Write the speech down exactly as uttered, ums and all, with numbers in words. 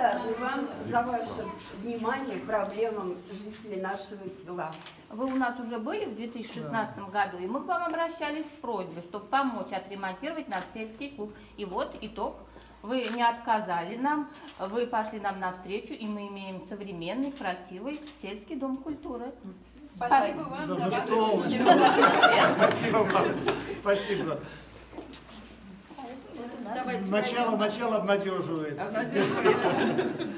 благодарны вам за ваше внимание к проблемам жителей нашего села. Вы у нас уже были в две тысячи шестнадцатом году, и мы к вам обращались с просьбой, чтобы помочь отремонтировать наш сельский клуб. И вот итог. Вы не отказали нам, вы пошли нам навстречу, и мы имеем современный, красивый сельский дом культуры. Спасибо вам. Да, за ну ваше что вы, внимание. Спасибо вам. Спасибо. Давайте Начало, пройдем. начало обнадеживает. Обнадеживает.